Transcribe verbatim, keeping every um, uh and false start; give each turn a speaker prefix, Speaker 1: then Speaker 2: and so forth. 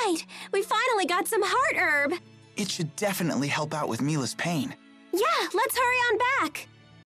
Speaker 1: right! We finally got some heart herb!
Speaker 2: It should definitely help out with Mila's pain.
Speaker 1: Yeah, let's hurry on back!